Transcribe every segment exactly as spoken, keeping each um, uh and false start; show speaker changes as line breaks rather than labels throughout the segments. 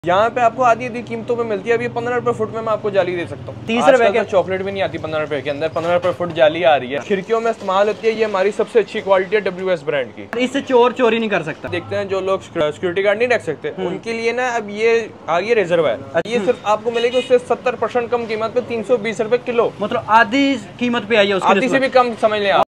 यहाँ पे आपको आधी आधी कीमतों पे मिलती है। अभी पंद्रह रुपए फुट में मैं आपको जाली दे सकता हूँ।
तीस रुपए के
चॉकलेट भी नहीं आती पंद्रह रुपए के अंदर, पंद्रह रुपए फुट जाली आ रही है। खिड़कियों में इस्तेमाल होती है। ये हमारी सबसे अच्छी क्वालिटी है डब्ल्यू एस ब्रांड की।
इससे चोर चोरी नहीं कर सकता।
देखते हैं जो लोग सिक्योरिटी गार्ड नहीं रख सकते उनके लिए ना अब ये आ गई रिजर्व है। ये सिर्फ आपको मिलेगी उससे सत्तर परसेंट कम कीमत पे तीन सौ बीस रुपए किलो,
मतलब आधी कीमत पे आई है।
आधी से भी कम समझ लें आप।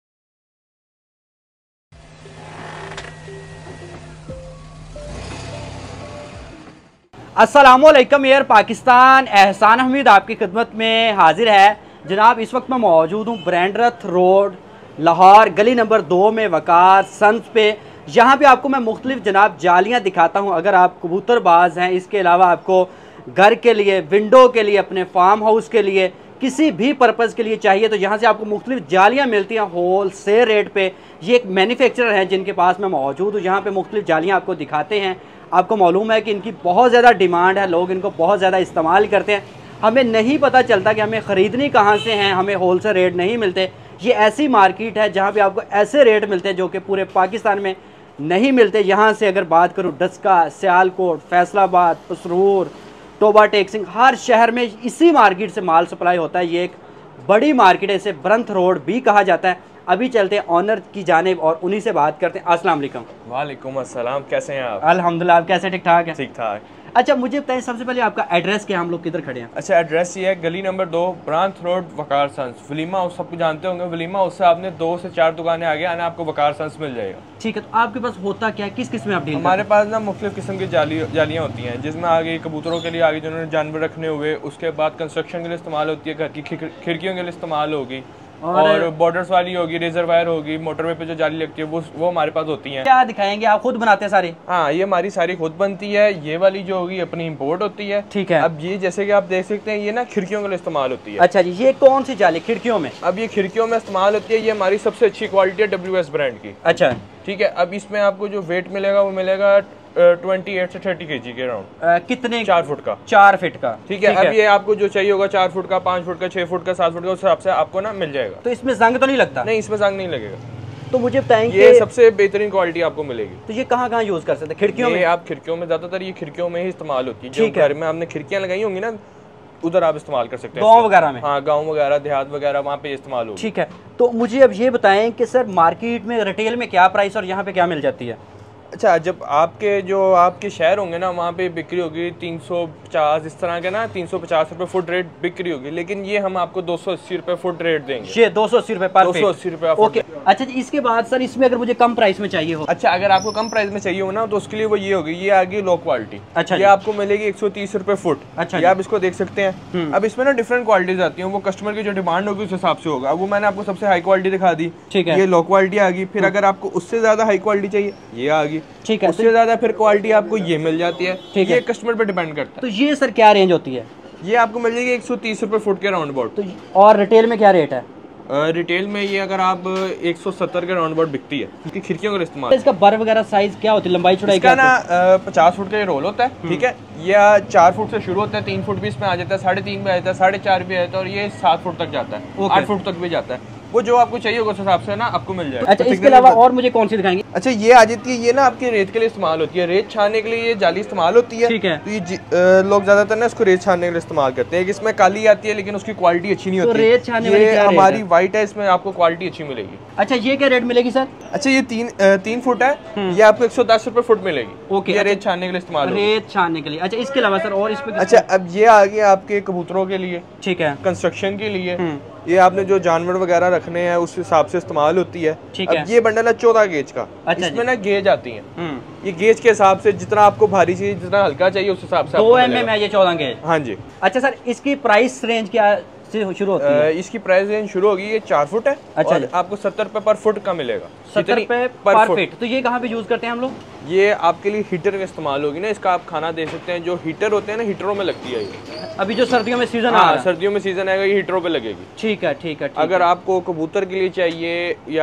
अस्सलामुअलैकुम एयर पाकिस्तान, एहसान हमीद आपकी खिदमत में हाजिर है। जनाब इस वक्त मैं मौजूद हूँ ब्रांडरथ रोड लाहौर गली नंबर दो में वकार सन्स पे। यहाँ पे आपको मैं मुख्तलिफ जनाब जालियाँ दिखाता हूँ। अगर आप कबूतरबाज हैं, इसके अलावा आपको घर के लिए, विंडो के लिए, अपने फार्म हाउस के लिए, किसी भी पर्पज़ के लिए चाहिए तो यहाँ से आपको मुख्तलिफ जालियाँ मिलती हैं होल सेल रेट पे। ये एक मैन्युफैक्चरर हैं जिनके पास मैं मौजूद हूँ। यहाँ पे मुख्तलिफ जालियाँ आपको दिखाते हैं। आपको मालूम है कि इनकी बहुत ज़्यादा डिमांड है, लोग इनको बहुत ज़्यादा इस्तेमाल करते हैं। हमें नहीं पता चलता कि हमें ख़रीदनी कहाँ से हैं, हमें होल सेल रेट नहीं मिलते। ये ऐसी मार्केट है जहाँ पे आपको ऐसे रेट मिलते हैं जो कि पूरे पाकिस्तान में नहीं मिलते। यहाँ से अगर बात करूँ डस्का, सियालकोट, फैसलाबाद, पसरूर, टोबा टेक्सिंग, हर शहर में इसी मार्केट से माल सप्लाई होता है। ये एक बड़ी मार्केट है, इसे ब्रंथ रोड भी कहा जाता है। अभी चलते हैं ऑनर की जानिब और उन्हीं से बात करते हैं। अस्सलाम वालेकुम।
वालेकुम अस्सलाम, कैसे हैं आप?
अल्हम्दुलिल्लाह, आप कैसे? ठीक ठाक है।
ठीक ठाक।
अच्छा मुझे बताइए सबसे पहले आपका एड्रेस क्या है, हम लोग किधर खड़े हैं?
अच्छा एड्रेस ये है गली नंबर दो, branch road, Waqar sons. Walima house सबको जानते होंगे। वलीमा हाउस से आपने दो से चार दुकानें आगे आना, आपको वकार सन्स मिल जाएगा।
ठीक है, तो आपके पास होता क्या है, किस किस में आप डील?
हमारे पास ना मुख्तलिफ किस्म की जाली जालियाँ होती हैं, जिसमें आगे कबूतरों के लिए आगे जिन्होंने जानवर रखने हुए, उसके बाद कंस्ट्रक्शन के लिए इस्तेमाल होती है, घर की खिड़कियों के लिए इस्तेमाल होगी, और, और बॉर्डर्स वाली होगी, रिजर्वायर होगी, मोटरवे पे जो जाली लगती है वो वो हमारे पास होती है।
क्या दिखाएंगे आप? खुद बनाते हैं सारी?
हाँ, ये हमारी सारी खुद बनती है। ये वाली जो होगी अपनी इंपोर्ट होती है।
ठीक है।
अब ये जैसे कि आप देख सकते हैं ये ना खिड़कियों के लिए इस्तेमाल होती है।
अच्छा जी, ये कौन सी जाली खिड़कियों में?
अब ये खिड़कियों में इस्तेमाल होती है। ये हमारी सबसे अच्छी क्वालिटी है डब्ल्यू एस ब्रांड की।
अच्छा
ठीक है। अब इसमें आपको जो वेट मिलेगा वो मिलेगा ट्वेंटी एट से थर्टी के जी के राउंड।
कितने?
चार फुट का।
चार फीट का।
ठीक है। अब ये आपको जो चाहिए होगा चार फुट का, पाँच फुट का, छह फुट का, सात फुट का, उस हिसाब से आपको ना मिल जाएगा।
तो इसमें जंग तो नहीं लगता?
नहीं, इसमें जंग नहीं लगेगा।
तो मुझे बताएंगे,
ये सबसे बेहतरीन क्वालिटी आपको मिलेगी।
तो ये कहाँ कहाँ यूज कर सकते हैं? खिड़कियों में?
आप खिड़कियों में, ज्यादातर ये खिड़कियों में ही इस्तेमाल होती है। जो घर में आपने खिड़कियां लगाई होंगी ना, उधर आप इस्तेमाल कर सकते हैं।
गाँव वगैरह में?
हाँ, गाँव वगैरह, देहात वगैरह, वहाँ पे इस्तेमाल होगी।
ठीक है। तो मुझे अब ये बताएं कि सर मार्केट में रिटेल में क्या प्राइस और यहाँ पे क्या मिल जाती है?
अच्छा, जब आपके जो आपके शहर होंगे ना वहाँ पे बिक्री होगी तीन सौ पचास, इस तरह के ना तीन सौ पचास रुपए फुट रेट बिक्री होगी, लेकिन ये हम आपको दो सौ अस्सी रुपए फुट रेट देंगे।
ये दो सौ अस्सी रुपए पर
दो सौ अस्सी रुपए।
ओके। अच्छा जी, इसके बाद सर इसमें अगर मुझे कम प्राइस में चाहिए हो?
अच्छा, अगर आपको कम प्राइस में चाहिए हो ना तो उसके लिए वो ये होगी, ये आ गई लो क्वालिटी।
अच्छा,
ये आपको मिलेगी एक सौ तीस रुपए फुट।
अच्छा,
ये आप इसको देख सकते हैं। अब इसमें ना डिफरेंट क्वालिटीज आती हैं, वो कस्टमर की जो डिमांड होगी उस हिसाब से होगा। वो मैंने आपको सबसे हाई क्वालिटी दिखा दी।
ठीक है।
ये लो क्वालिटी आ गई। फिर अगर आपको उससे ज्यादा हाई क्वालिटी चाहिए, ये आ गई।
ठीक है।
उससे ज्यादा फिर क्वालिटी आपको ये मिल जाती है। ठीक है। ये कस्टमर पे डिपेंड करता है।
तो ये सर क्या रेंज होती है?
ये आपको मिल जाएगी एक सौ तीस रुपए फुट के राउंड अबाउट।
तो और रिटेल में क्या रेट है?
रिटेल में ये अगर आप एक सौ सत्तर के राउंड अबाउट बिकती है। इसकी खिड़कियों का इस्तेमाल।
इसका बर वगैरह साइज क्या होती है, लंबाई चौड़ाई क्या?
ना पचास फुट का ये रोल होता है। ठीक है। यह चार फुट से शुरू होता है, तीन फुट भी इसमें आ जाता है, साढ़े तीन भी आ जाता है, साढ़े चार भी आ जाता है, और ये सात फुट तक जाता है, आठ फुट तक भी जाता है। वो जो आपको चाहिए होगा उस हिसाब से ना आपको मिल जाएगा।
अच्छा, इसके अलावा और मुझे कौन सी दिखाएंगे?
अच्छा, ये आ जाती है, ये ना आपके रेत के लिए इस्तेमाल होती है। रेत छानने के लिए ये जाली इस्तेमाल होती है।
ठीक है।
तो ये लोग ज्यादातर ना इसको रेत छानने के लिए इस्तेमाल करते हैं। इसमें काली आती है लेकिन उसकी क्वालिटी अच्छी नहीं होती।
तो रेत छानने वाली
ये
क्या रेट
हमारी
है?
व्हाइट है, इसमें आपको क्वालिटी अच्छी मिलेगी।
अच्छा, ये क्या रेट मिलेगी सर?
अच्छा, ये तीन तीन फुट है, ये आपको एक सौ दस रुपए फुट मिलेगी।
ओके।
ये रेत छानने के लिए इस्तेमाल होगी।
रेत छानने के लिए। अच्छा, इसके अलावा सर और इसमें?
अच्छा, अब ये आ गया आपके कबूतरों के लिए।
ठीक है।
कंस्ट्रक्शन के लिए ये आपने जो जानवर वगैरह रखने हैं उस हिसाब से इस्तेमाल होती है।
ठीक है।
अब ये बंडल है चौदह गेज का।
अच्छा,
इसमें ना गेज आती हैं। ये गेज के हिसाब से जितना आपको भारी चाहिए, जितना हल्का चाहिए, उस हिसाब से
दो एम एम है ये चौदह गेज?
हाँ जी।
अच्छा सर, इसकी प्राइस रेंज क्या से शुरू होती है?
इसकी प्राइस रेंज शुरू होगी, ये चार फुट है।
अच्छा,
और आपको सत्तर रुपए पर फुट का मिलेगा।
सत्तर रुपए पर फुट। तो ये कहाँ पे यूज करते हैं हम लोग?
ये आपके लिए हीटर में इस्तेमाल होगी ना, इसका आप खाना दे सकते हैं। जो हीटर होते हैं ना, हीटरों में लगती है ये।
अभी जो सर्दियों में सीजन
आ सर्दियों में सीजन आएगा, ये हीटरों पे लगेगी।
ठीक है, ठीक है।
अगर आपको कबूतर के लिए चाहिए या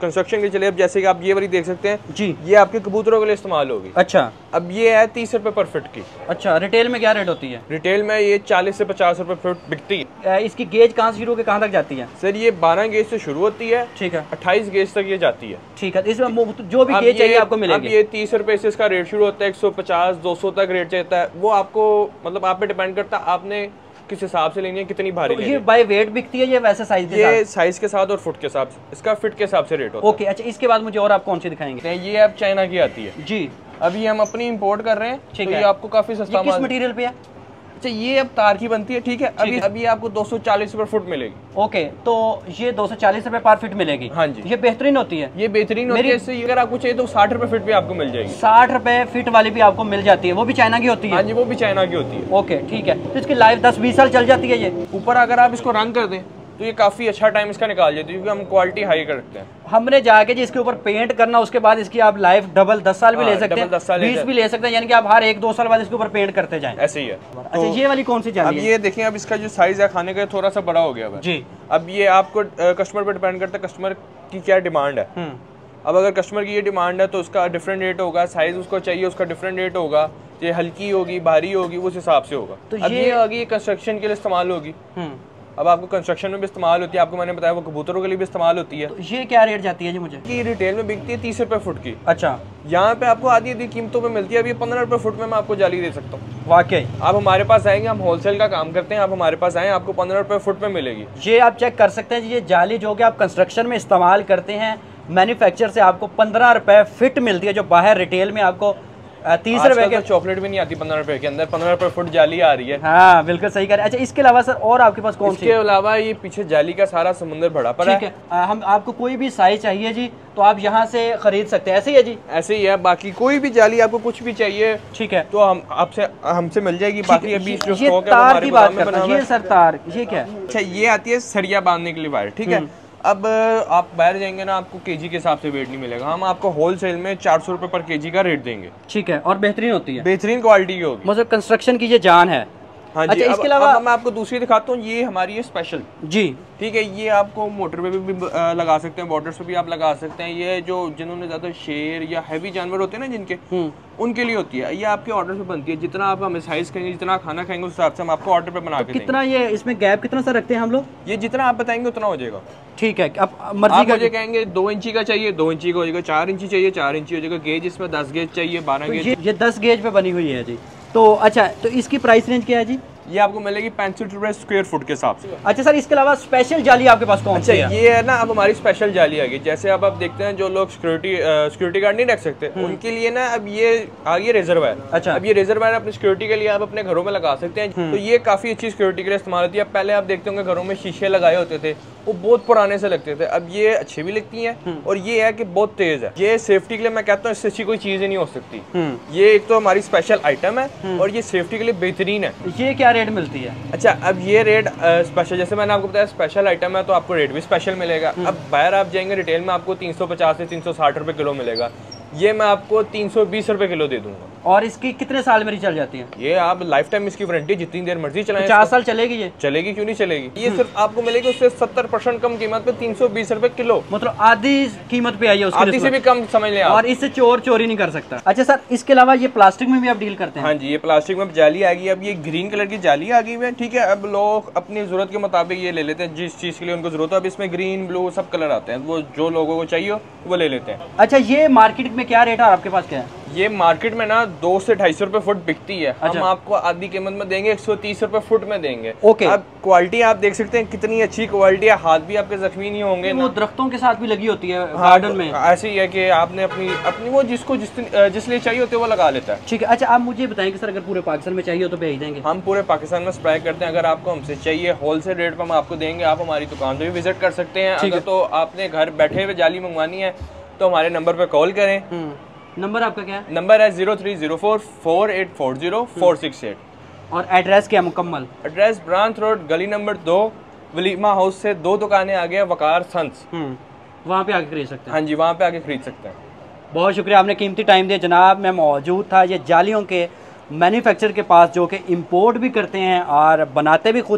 कंस्ट्रक्शन के चले, अब जैसे कि आप ये वाली देख सकते हैं
जी,
ये आपके कबूतरों के लिए इस्तेमाल होगी।
अच्छा,
अब ये है तीस रुपए पर फीट की।
अच्छा, रिटेल में क्या रेट होती है?
रिटेल में ये चालीस से पचास रुपए फीट बिकती है।
इसकी गेज कहाँ से शुरू होकर कहाँ तक जाती है?
सर ये बारह गेज से शुरू होती है,
ठीक है,
अट्ठाईस गेज तक ये जाती है।
ठीक है, इसमें जो भी गेज चाहिए आपको मिलेगी।
अब ये तीस रुपए से इसका रेट शुरू होता है, एक सौ पचास दो सौ तक रेट चलता है, वो आपको मतलब आप पे डिपेंड करता है आपने किस हिसाब से लेनी है, कितनी भारी लेनी है।
ये बाय वेट बिकती है, ये वैसे साइज के साथ?
ये साइज के साथ और फुट के साथ, इसका फिट के हिसाब से रेट होता है।
ओके, अच्छा, इसके बाद मुझे और आप कौन सी दिखाएंगे?
ये अब चाइना की आती है जी, अभी हम अपनी इंपोर्ट कर रहे हैं,
ठीक
तो
है।
ये आपको काफी सस्ता
ये किस मटेरियल पे है?
अच्छा, ये अब तार की बनती है, ठीक है, अभी अभी आपको दो सौ चालीस रुपए फुट मिलेगी।
ओके, तो ये दो सौ चालीस रुपए पर फीट मिलेगी।
हाँ जी, ये
बेहतरीन होती है,
ये बेहतरीन होती है। इससे अगर आपको चाहिए तो साठ रुपए फीट भी आपको मिल जाएगी।
साठ रुपए फीट वाली भी आपको मिल जाती है, वो भी चाइना की होती है?
हाँ जी, वो भी चाइना की होती है।
ओके, ठीक है, तो इसकी लाइफ दस बीस साल चल जाती है। ये
ऊपर अगर आप इसको रंग कर दें तो ये काफी अच्छा टाइम इसका निकाल जाती है, क्योंकि हम क्वालिटी हाई करते हैं।
हमने जाके जी इसके ऊपर पेंट करना, उसके बाद इसकी आप लाइफ डबल दस साल भी ले सकते हैं, बीस भी ले सकते हैं, यानी कि आप हर एक दो साल बाद इसके ऊपर पेंट करते जाएं।
ऐसे ही है।
अच्छा, तो ये वाली कौन सी जाली है?
अब ये देखिए, अब इसका जो साइज है खाने का थोड़ा सा बड़ा हो गया है जी। अब ये आपको कस्टमर पर डिपेंड करता है, कस्टमर की क्या डिमांड है। अब अगर कस्टमर की ये डिमांड है तो उसका डिफरेंट रेट होगा, साइज उसको चाहिए उसका डिफरेंट रेट होगा, ये हल्की होगी भारी होगी उस हिसाब से होगा। तो अब ये आगे कंस्ट्रक्शन के लिए इस्तेमाल होगी। अब आपको कंस्ट्रक्शन में भी इस्तेमाल होती है, आपको मैंने बताया वो कबूतरों के लिए भी इस्तेमाल होती है।
तो ये क्या रेट जाती है जी मुझे?
ये रिटेल में बिकती है तीस रुपए फुट की।
अच्छा,
यहाँ पे आपको आधी आधी कीमतों पे मिलती है। अभी पंद्रह रुपए फुट में मैं आपको जाली दे सकता हूँ।
वाकई
आप हमारे पास आएंगे, हम होलसेल का काम करते हैं, आप हमारे पास आए आपको पंद्रह रुपए फुट में मिलेगी।
ये आप चेक कर सकते हैं, ये जाली जो कि आप कंस्ट्रक्शन में इस्तेमाल करते हैं, मैन्युफैक्चर से आपको पंद्रह रुपए फिट मिलती है, जो बाहर रिटेल में आपको तीस रुपए के।
चॉकलेट भी नहीं आती पंद्रह रुपए के अंदर, पंद्रह रुपए फुट जाली आ रही है।
हाँ, बिल्कुल सही कह रहे हैं। अच्छा, इसके अलावा सर और आपके पास कौन सी?
इसके अलावा ये पीछे जाली का सारा समुंदर भरा पड़ा है।
ठीक है, हम आपको कोई भी साइज चाहिए जी तो आप यहाँ से खरीद सकते हैं, ऐसे ही है जी? ऐसे ही
है, बाकी कोई भी जाली आपको कुछ भी चाहिए,
ठीक है,
तो हम आपसे हमसे मिल जाएगी। बाकी अभी जो स्टॉक है
तार की बात करते हैं। ये सर तार, ये क्या है?
अच्छा, ये आती है सरिया बांधने के लिए वायर, ठीक है। अब आप बाहर जाएंगे ना, आपको केजी के हिसाब से वेट नहीं मिलेगा, हम आपको होलसेल में चार सौ रुपए पर केजी का रेट देंगे।
ठीक है, और बेहतरीन होती है,
बेहतरीन क्वालिटी की होगी,
मतलब कंस्ट्रक्शन की ये जान है।
हाँ जी। अच्छा, इसके अलावा मैं आपको दूसरी दिखाता हूँ, ये हमारी है स्पेशल जी, ठीक है। ये आपको मोटर पे भी, भी लगा सकते हैं, बॉर्डर्स पे भी आप लगा सकते हैं। ये जो जिन्होंने ज्यादा शेर या हैवी जानवर होते हैं ना जिनके, उनके लिए होती है। ये आपके ऑर्डर पे बनती है, जितना आप हमें साइज कहेंगे, जितना खाना खाएंगे उस हिसाब से हम आपको ऑर्डर पे बना के
कितना ये इसमें गैप कितना सा रखते हैं हम लोग?
ये जितना आप बताएंगे उतना हो जाएगा। ठीक है,
अब मर्जी का।
मुझे कहेंगे दो इंची का चाहिए, दो इंची का हो जाएगा, चार इंची चाहिए, चार इंची हो जाएगा। गेज इसमें दस गेज चाहिए, बारह गेज।
ये दस गेज पे बनी हुई है जी। तो अच्छा, तो इसकी प्राइस रेंज क्या है जी?
ये आपको मिलेगी पैंसठ रुपए स्क्वायर फुट के हिसाब से।
अच्छा सर, इसके अलावा स्पेशल जाली आपके पास कौन सी है?
ये है ना, अब हमारी स्पेशल जाली आ गई। जैसे अब आप देखते हैं जो लोग सिक्योरिटी सिक्योरिटी गार्ड नहीं रख सकते, उनके लिए ना अब ये आ गई रिजर्व है। अच्छा, अब ये रिजर्व है अपनी सिक्योरिटी के लिए आप अपने घरों में लगा सकते हैं। तो ये काफी अच्छी सिक्योरिटी के लिए इस्तेमाल होती है। पहले आप देखते होंगे घरों में शीशे लगाए होते थे, वो बहुत पुराने से लगते थे, अब ये अच्छी भी लगती हैं। और ये है कि बहुत तेज है, ये सेफ्टी के लिए मैं कहता हूँ इससे अच्छी कोई चीज ही नहीं हो सकती। ये एक तो हमारी स्पेशल आइटम है और ये सेफ्टी के लिए बेहतरीन है।
ये क्या रेट मिलती है?
अच्छा, अब ये रेट स्पेशल, जैसे मैंने आपको बताया स्पेशल आइटम है तो आपको रेट भी स्पेशल मिलेगा। अब बाहर आप जाएंगे रिटेल में आपको तीन सौ पचास से तीन सौ साठ रुपए किलो मिलेगा, ये मैं आपको तीन सौ बीस रुपए किलो दे दूंगा।
और इसकी कितने साल मेरी चल जाती है?
ये आप लाइफ टाइम इसकी वारंटी, जितनी देर मर्जी चलाएं।
पचास साल चलेगी ये?
चलेगी, क्यों नहीं चलेगी। ये सिर्फ आपको मिलेगी उससे सत्तर परसेंट कम कीमत पे तीन सौ बीस रुपए किलो,
मतलब आधी कीमत पे आई है,
आधी से भी कम समझ लें आप।
और इससे चोर चोरी नहीं कर सकता। अच्छा सर, इसके अलावा ये प्लास्टिक में भी आप डील करते हैं?
हाँ जी, ये प्लास्टिक में जाली आ गई। अब ये ग्रीन कलर की जाली आ गई है, ठीक है। अब लोग अपनी जरूरत के मुताबिक ये ले लेते हैं, जिस चीज के लिए उनको जरूरत है। अब इसमें ग्रीन ब्लू सब कलर आते हैं, वो जो लोगों को चाहिए वो ले लेते हैं।
अच्छा, ये मार्केट में क्या रेट है और आपके पास क्या है?
ये मार्केट में ना दो से ढाई सौ रुपए फुट बिकती है। अच्छा। हम आपको आधी कीमत में देंगे, एक सौ तीस रुपए फुट में देंगे।
ओके।
अब क्वालिटी आप देख सकते हैं कितनी अच्छी क्वालिटी है, हाथ भी आपके जख्मी नहीं होंगे।
वो दरख्तों के साथ भी लगी होती है गार्डन में।
ऐसे ही है कि आपने अपनी अपनी वो जिसको जिस जिस लिए चाहिए होते वो लगा लेता है।
ठीक है। अच्छा, आप मुझे बताएं कि सर अगर पूरे पाकिस्तान में चाहिए हो तो भेज देंगे?
हम पूरे पाकिस्तान में सप्लाई करते हैं। अगर आपको हमसे चाहिए होलसेल रेट पर हम आपको देंगे। आप हमारी दुकान पर भी विजिट कर सकते हैं। अगर तो आपने घर बैठे हुए जाली मंगवानी है तो हमारे नंबर पर कॉल करें।
नंबर आपका क्या है?
नंबर है zero three zero four four eight four zero four six eight.
और एड्रेस क्या मुकम्मल?
एड्रेस ब्रांच रोड, गली नंबर दो, वलीमा हाउस से दो दुकानें आ गया, वकार सन्स,
वहाँ पे आके खरीद सकते हैं।
हाँ जी, वहाँ पे आके खरीद सकते हैं।
बहुत शुक्रिया, आपने कीमती टाइम दिया जनाब। मैं मौजूद था ये जालियों के मैन्युफैक्चर के पास, जो कि इम्पोर्ट भी करते हैं और बनाते भी खुद हैं।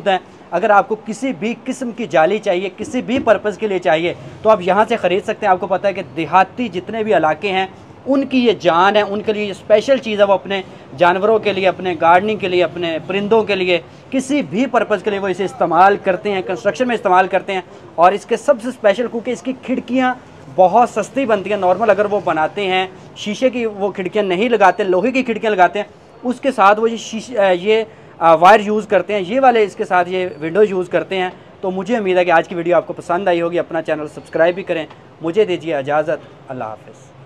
अगर आपको किसी भी किस्म की जाली चाहिए, किसी भी पर्पज़ के लिए चाहिए, तो आप यहाँ से ख़रीद सकते हैं। आपको पता है कि देहाती जितने भी इलाके हैं उनकी ये जान है, उनके लिए ये स्पेशल चीज़ है। वो अपने जानवरों के लिए, अपने गार्डनिंग के लिए, अपने परिंदों के लिए, किसी भी पर्पज़ के लिए वो इसे इस्तेमाल करते हैं, कंस्ट्रक्शन में इस्तेमाल करते हैं। और इसके सबसे स्पेशल क्योंकि इसकी खिड़कियाँ बहुत सस्ती बनती हैं। नॉर्मल अगर वो बनाते हैं शीशे की वो खिड़कियाँ नहीं लगाते, लोहे की खिड़कियाँ लगाते हैं, उसके साथ वो ये शीशे ये वायर यूज़ करते हैं, ये वाले इसके साथ ये विंडोज़ यूज़ करते हैं। तो मुझे उम्मीद है कि आज की वीडियो आपको पसंद आई होगी। अपना चैनल सब्सक्राइब भी करें। मुझे दीजिए इजाज़त। अल्लाह हाफ़िज़।